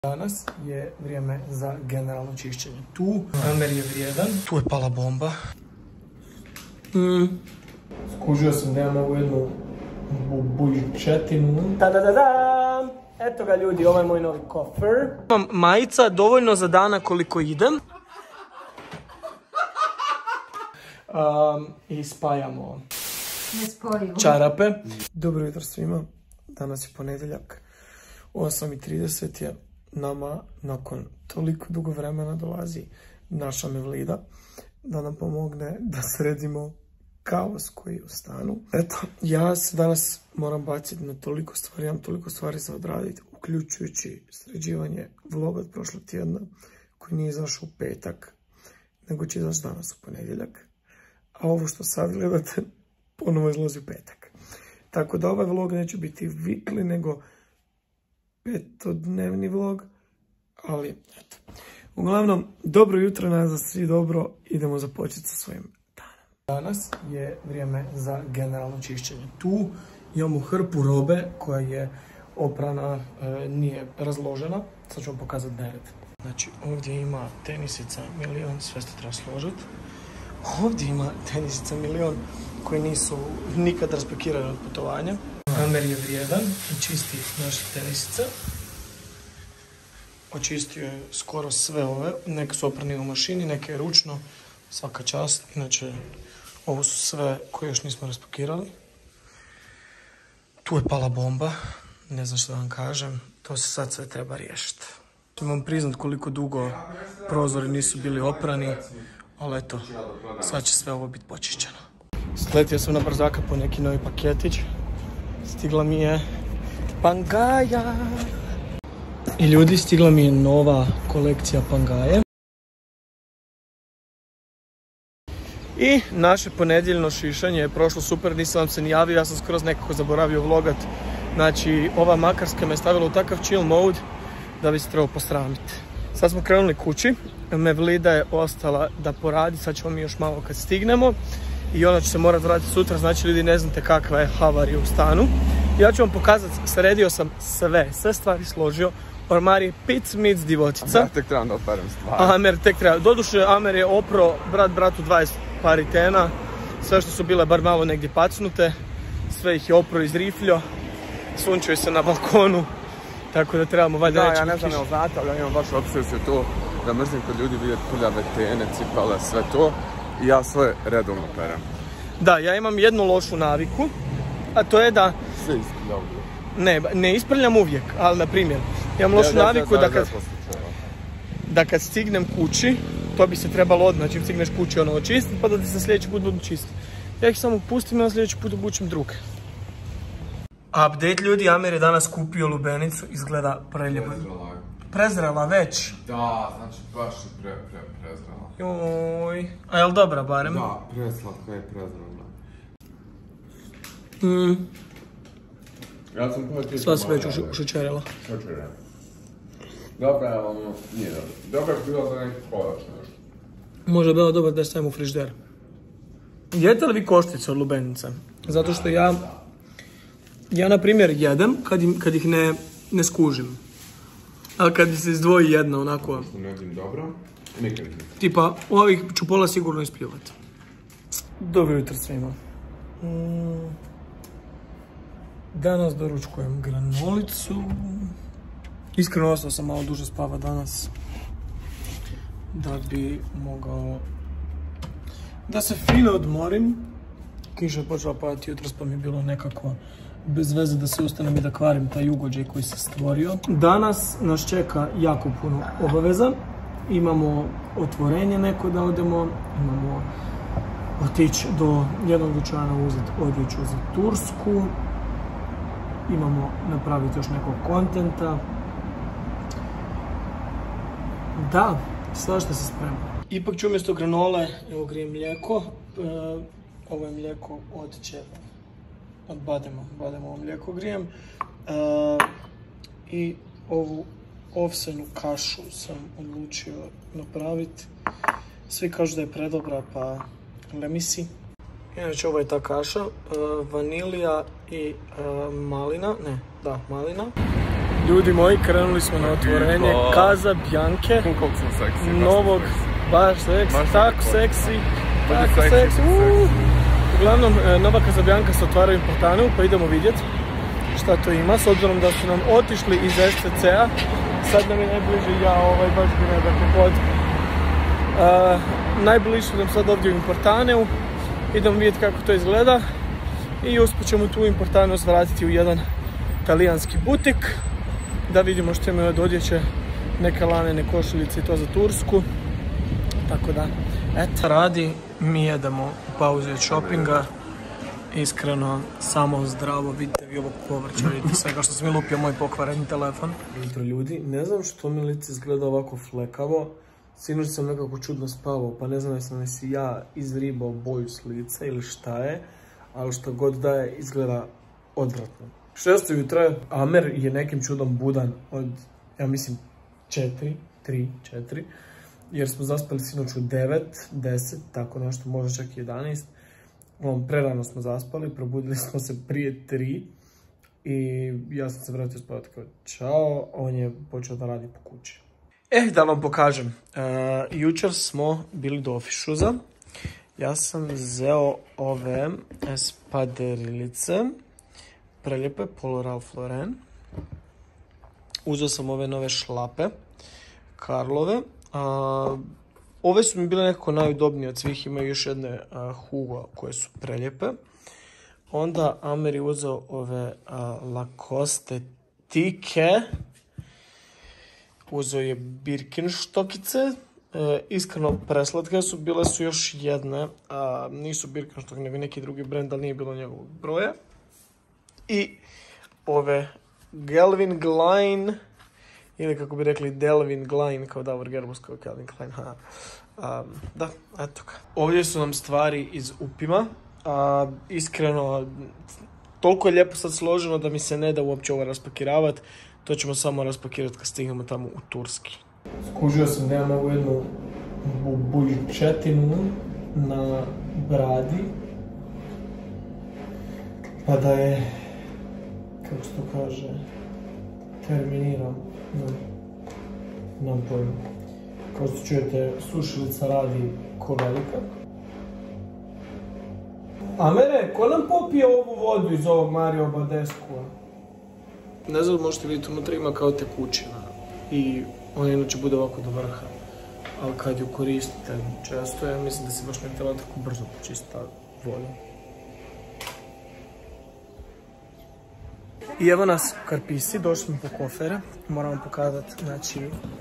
Danas je vrijeme za generalno čišćenje. Tu Amer je vrijedan. Tu je pala bomba. Skužio sam da imam ovu jednu bujučetinu. Ta-da-da-da! Eto ga ljudi, ovo je moj novi kofer. Imam majica dovoljno za dana koliko idem. I spajamo čarape. Dobro jutro svima. Danas je ponedjeljak. 8:30 je. Nama nakon toliko dugo vremena dolazi naša Mevlida da nam pomogne da sredimo kaos koji je u stanu. Eto, ja se danas moram baciti na toliko stvari, imam toliko stvari za odraditi, uključujući sređivanje vloga od prošlog tjedna koji nije izašao u petak, nego će izaći danas u ponedjeljak. A ovo što sad gledate ponovo izlazi u petak. Tako da ovaj vlog neće biti weekly, nego petodnevni vlog, ali eto. Uglavnom, dobro jutro, nadam se svi dobro, idemo započeti sa svojim danom. Danas je vrijeme za generalno čišćenje. Tu imamo hrpu robe koja je oprana, nije razložena. Sad ću vam pokazati nered. Znači, ovdje ima tenisica milion, sve ste treba složiti. Ovdje ima tenisica milion koji nisu nikad raspakirane od putovanja. Amer je vrijedan i čisti naše tenisice. Očistio je skoro sve ove. Neke su oprane u mašini, neke je ručno. Svaka čast. Inače, ovo su sve koje još nismo raspakirali. Tu je pala bomba. Ne znam što da vam kažem. To se sad sve treba riješiti. Imam priznat koliko dugo prozori nisu bili oprani. Ali eto, sad će sve ovo biti počišćeno. Sletio sam na brzaka po neki novi paketić. Stigla mi je Pangaja. I ljudi, stigla mi je nova kolekcija Pangaje. I naše ponedjeljno šišanje je prošlo super, nisam vam se ni javio, ja sam skroz nekako zaboravio vlogat. Znači, ova Makarska me stavila u takav chill mode da bi se trebao posramiti. Sad smo krenuli kući, Mevlida je ostala da poradi, sad ćemo mi još malo kad stignemo. I ona će se morati vratiti sutra, znači ljudi ne znate kakva je havarija u stanu. Ja ću vam pokazati, sredio sam sve stvari složio. Ormar je pic-mic divotica. Ja tek trebam da operem stvari. Amer tek treba. Doduše, Amer je opro bratu 20 paritena. Sve što su bile bar malo negdje pacnute. Sve ih je opro izrifljo. Sunčuje se na balkonu. Tako da trebamo valjda reći. Ja ne znam, jel znate, ali ja imam baš obsesiju to da mrzim kod ljudi vidjeti prljave tene, cipale, sve to. I ja svoje redovno perem. Da, ja imam jednu lošu naviku, a to je da... Sve isprljam. Ne isprljam uvijek, ali na primjer, imam lošu naviku da kad stignem kući, to bi se trebalo odmah, čim stigneš kući ono očistiti, pa da ti se sljedeći put budu čisti. Ja ih samo pustim i na sljedeći put obučem druge. Update ljudi, Amer je danas kupio lubenicu, izgleda preljepo. Prezrela već? Da, znači baš je prezrela. Joj, a jel dobra barem? Da, preslatka je prezrela. Ja sam pojel sva se već ušećerila. Dobra je, ono, nije dobro. Dobra je bila za neki kolač nešto. Može je bilo dobro da je stavim u frižider. Jedete li vi koštice od lubenice? Zato što ja na primjer jedem kad ih ne skužim. Ali kad se izdvoji jedna onako... Što ne jedim dobro, nikad ne. Tipa, ovih ću pola sigurno ispljuvati. Dobro jutro svima. Danas doručkujem granolicu. Iskreno ostao sam malo duže spava danas. Da bi mogao da se fino odmorim. Kiša je počela padati jutros pa mi je bilo nekako bez veze da se ustanem i da kvarim taj ugođaj koji se stvorio. Danas nas čeka jako puno obaveza. Imamo otvorenje neko da odemo, imamo otići do jednog dućana uzeti odjeću za Tursku, imamo napraviti još nekog kontenta. Da, svašta se sprema. Ipak ću umjesto granole, evo grijem mlijeko. Ovo je mlijeko od čega? Od bademovo mlijeko grijem. I ovu ovsenu kašu sam odlučio napraviti. Svi kažu da je predobra, pa lemisi. Inače, ovo je ta kaša. Vanilija i malina. Ljudi moji, krenuli smo na otvorenje Casablanke. Koliko sam seksi. Novog, baš seksi, tako seksi. Tako seksi. Uglavnom, nova Casablanka se otvara u Importanu, pa idemo vidjeti šta to ima. S obzirom da su nam otišli iz SCC-a, sad nam je najbliže baš bi nekako pod. Najbliže su nam sad ovdje u Importaneu. Idemo vidjeti kako to izgleda. I usput ćemo tu u Importanu zvratiti u jedan talijanski butik. Da vidimo što imaju od odjeće, neke lanene košuljice i to za Tursku. Tako da, eto. Radi, mi jedemo u pauzi od shoppinga. Iskreno, samo zdravo, vidite vi ovog povrća, vidite svega što sam mi lupio moj pokvareni telefon. Jutro ljudi, ne znam što mi lice izgleda ovako flekavo. Sinoć sam nekako čudno spavao, pa ne znam jesam si ja izvribao boju s lica ili šta je. Ali što god da je, izgleda odvratno. 6 jutra, Amer je nekim čudom budan od, ja mislim, 4, jer smo zaspali sinoć u 9, 10, tako nešto, možda čak i 11. Prerano smo zaspali, probudili smo se prije 3 i ja sam se vratio spavati kao čao, on je počeo da radi po kući. Da vam pokažem, jučer smo bili do Office-a. Ja sam vzeo ove espaderilice, prelijepe, Polo Ralph Lauren. Uzeo sam ove nove šlape, Karlove. Ove su mi bile nekako najudobnije od svih, imaju još jedne Hugo koje su prelijepe. Onda Amer je uzeo ove Lacoste tike. Uzeo je Birkenstockice. Iskreno preslatke su, bile su još jedne, nisu Birkenstock nego neki drugi brend, ali nije bilo njegovog broja. I ove Calvin Klein, ili kako bi rekli Delvin Klein, kao Davor Gerbus, kao Calvin Klein. Da, eto ga. Ovdje su nam stvari iz Upima. Iskreno, toliko je lijepo sad složeno da mi se ne da uopće ovo raspakiravati. To ćemo samo raspakirati kad stignemo tamo u Turski. Skužio sam da imam ovu jednu bujčetinu na bradi. Pa da je, kako se to kaže, terminiram. Nemam pojma. Kao što čujete, sušilica radi ko velika. Amere, ko nam popije ovu vodu iz ovog Mario Badescu? Ne znam, možete vidjeti, unutra ima kao tekućina. I on inače bude ovako do vrha. Ali kad ju koristite često, ja mislim da se baš ne treba tako brzo počista voda. I evo nas u Karpisi, došli smo po kofere. Moramo pokazati, znači,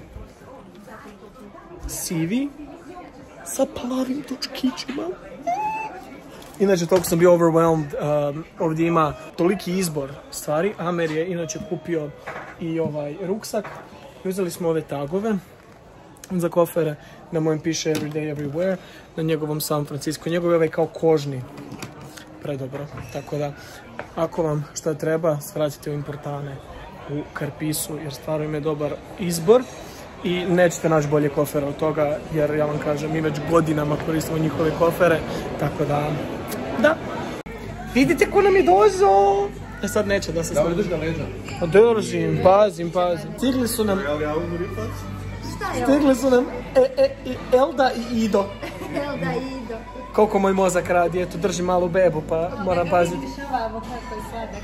sivi sa plavim točkićima. Inače, toliko sam bio overwhelmed, ovdje ima toliki izbor stvari. Amer je inače kupio i ovaj ruksak. Uzeli smo ove tagove za kofere, na mojem piše Everyday Everywhere, na njegovom San Francisco. Njegov je ovaj kao kožni, predobro. Tako da, ako vam šta treba, svratite u Importane u Karpisu, jer stvarno im je dobar izbor. I nećete naći bolje kofere od toga, jer ja vam kažem, mi već godinama koristimo njihove kofere, tako da, da. Vidite ko nam je dozo! Sad neće da se smrdi. Da, drži ga leđa. Držim, pazim. Stigli su nam... Stigli su nam Elda i Ido. Elda i Ido. Koliko moj mozak radi, eto, držim malu bebu, pa moram paziti. Neka vidiš ovamo kako je sladak.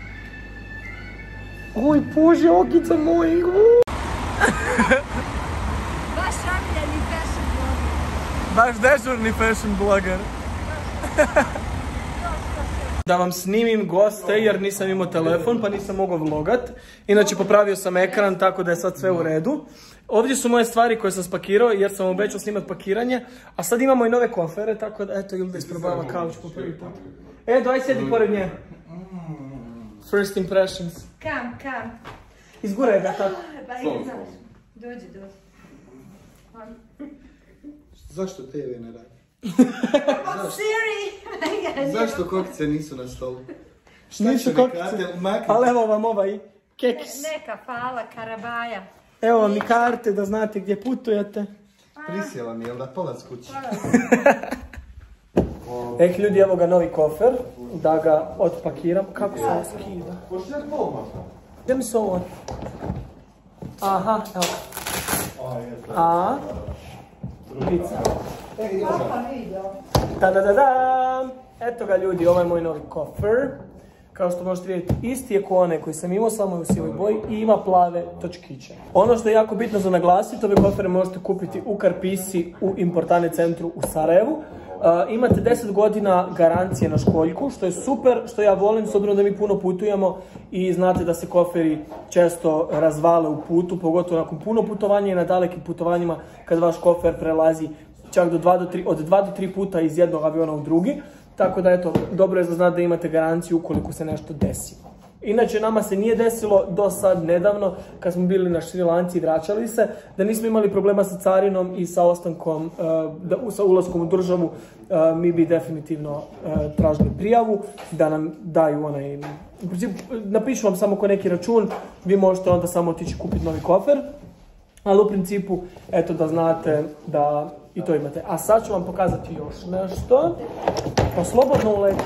Oj, Bože, okica moj. Baš šapljeni fashion blogger. Baš dežurni fashion blogger. Da vam snimim goste jer nisam imao telefon pa nisam mogao vlogat. Inače popravio sam ekran tako da je sad sve u redu. Ovdje su moje stvari koje sam spakirao jer sam obećao snimat pakiranje. A sad imamo i nove kofere, tako da eto Ilda isprobava kauč po prvi put. Daj sjedi pored nje. First impressions. Kam. Izguraj ga tako. Dođi. Zašto TV ne radi? Siri! Zašto kokice nisu na stolu? Nisu kokice, ali evo vam ovaj kekis. Neka fala, karabaja. Evo vam i karte da znate gdje putujete. Prisjela mi, jel da polac kući? Ljudi, evo ga novi kofer, da ga otpakiram. Kako se ovo skida? Gdje mi se ovo? Aha, evo. A. Pizza. Ta-da-da-dam! Eto ga ljudi, ovo je moj novi kofer. Kao što možete vidjeti, isti je ko onaj koji sam imao, samo je u sivoj boji i ima plave točkiće. Ono što je jako bitno za naglasiti, ove kofere možete kupiti u Karpisi u Importane centru u Sarajevu. Imate 10 godina garancije na školjku, što je super, što ja volim, s obzirom da mi puno putujemo i znate da se koferi često razvale u putu, pogotovo nakon puno putovanja i na dalekim putovanjima kad vaš kofer prelazi čak od 2 do 3 puta iz jednog aviona u drugi. Tako da eto, dobro je za znati da imate garanciju ukoliko se nešto desi. Inače, nama se nije desilo do sad nedavno, kad smo bili na Šri Lanci i vraćali se, da nismo imali problema sa carinom i sa ostankom, sa ulaskom u državu, mi bi definitivno tražili prijavu, da nam daju onaj, u principu, napišu vam samo ko neki račun, vi možete onda samo otići kupiti novi kofer, ali u principu, eto da znate da i to imate. A sad ću vam pokazati još nešto, pa slobodno uleti.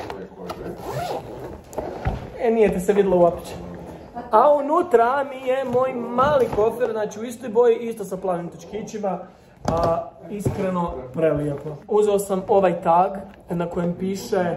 Nije te se vidjelo uopće. A unutra mi je moj mali kofer, znači u istoj boji, isto sa plavim točkićima. Iskreno prelijepo. Uzeo sam ovaj tag na kojem piše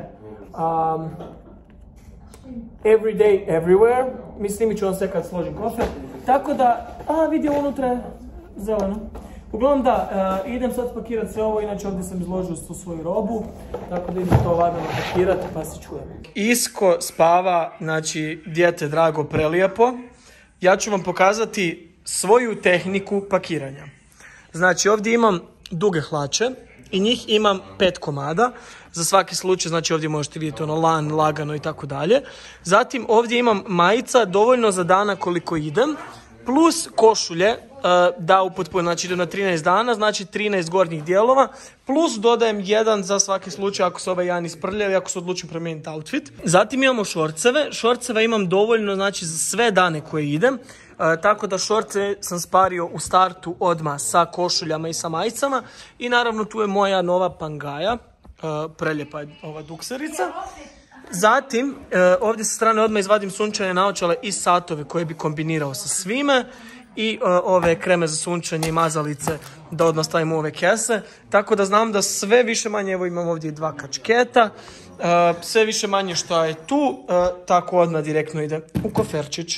Every day, everywhere. Mislim, ću vam sve kad složim kofer. Tako da, vidi unutra je zeleno. Uglavnom da, idem sad spakirati sve ovo, inače ovdje sam izložio svu svoju robu, tako da idem to lagano pakirati pa se čujem. Isko spava, znači dijete drago prelijepo. Ja ću vam pokazati svoju tehniku pakiranja. Znači ovdje imam duge hlače i njih imam 5 komada. Za svaki slučaj, znači ovdje možete vidjeti ono lan, lagano i tako dalje. Zatim ovdje imam majica, dovoljno za dana koliko idem, plus košulje, da upotpuno, znači idem na 13 dana, znači 13 gornjih dijelova, plus dodajem jedan za svaki slučaj ako se ovaj jedan isprljavi, ako se odlučim promijeniti outfit. Zatim imamo šorceve, šorceva imam dovoljno, znači za sve dane koje idem, tako da šorce sam spario u startu odmah sa košuljama i sa majicama i naravno tu je moja nova pangaja, prelijepa je ova dukserica. Zatim, ovdje sa strane odmah izvadim sunčane naočale i satove koje bi kombinirao sa svime i ove kreme za sunčanje i mazalice da odmah stavimo u ove kese. Tako da znam da sve više manje, evo imam ovdje 2 kačketa, sve više manje što je tu, tako odmah direktno ide u koferčić.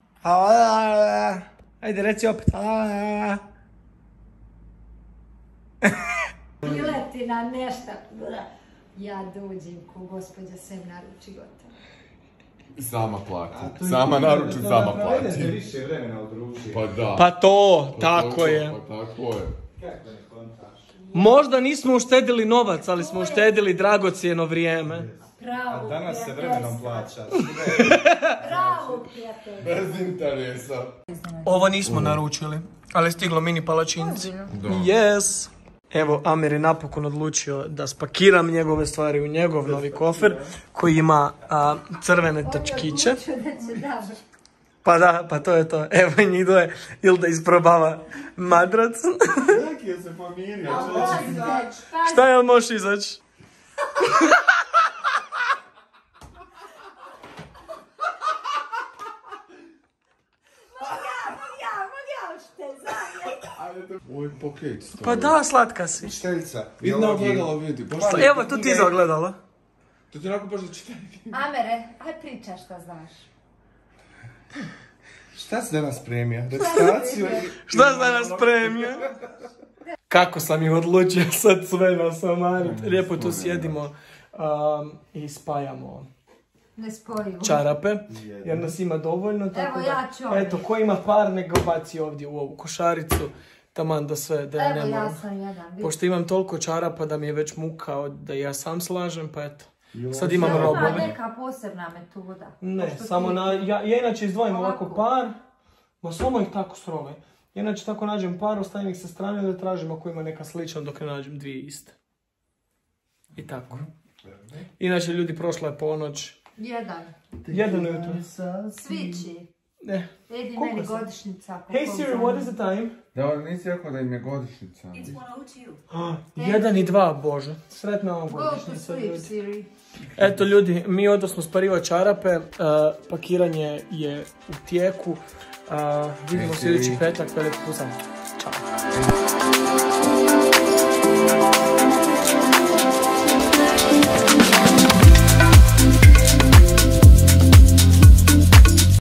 Ajde, reci opet. Pileti na nešto. Ja dođem ko gospođa sem naruči gotovo. Sama plati. Sama naruči, sama plati. Više vremena udruži. Pa da. Pa to, tako je. Pa tako je. Kako ne kontaš? Možda nismo uštedili novac, ali smo uštedili dragocjeno vrijeme. Pravo, A danas se vremenom plaća. pravo, prijatelj. Bez interesa. Ovo nismo naručili, ali je stiglo mini palačinci. Yes. Evo, Amir je napokon odlučio da spakiram njegove stvari u njegov novi kofer koji ima crvene točkiće. Pa to je to. Evo njih doje Ilda isprobava madrac. Neki je se pomirio. Šta je, on možeš izaći? Ovo je pokret. Pa da, slatka si. Šteljica. Vidi na ogledalo, vidi. Evo, tu ti za ogledalo. To ti onako baš da čitaj. Amere, aj priča šta znaš. Šta si danas spremio? Recitaciju? Šta si danas spremio? Kako sam ih odlučio sad sve na samariti. Lijepo tu sjedimo i spajamo Ne spojivo. čarape, jer nas ima dovoljno. Tako Evo ja ću. Eto, ko ima par, nego baci ovdje u ovu košaricu, taman da sve, da ja ne Evo ja moram. sam jedan. Pošto imam toliko čarapa da mi je već muka da ja sam slažem, pa eto. Sad imam Ima robove. neka posebna metoda. Ne, Pošto samo ti- na, ja inače izdvojim ovako Ovako. par, ma samo ih tako srove. Inače tako nađem par, ostavim ih sa strane da tražim ako ima neka slična dok ne nađem 2 iste. I tako. Inače ljudi, prošla je ponoć. Jedan. Jedan ujutro. Svići. Ne. Edi Koliko meni sam? godišnjica. Hey Siri, what is the time? Da, ali nisi rekao da im je godišnjica. 1 i 2, Bože. Sretna vam Go to godišnjica, sleep, ljudi. Siri. Eto ljudi, mi odnosno spariva čarape, pakiranje je u tijeku. Vidimo se idući petak, veliki pozdrav. Ćao.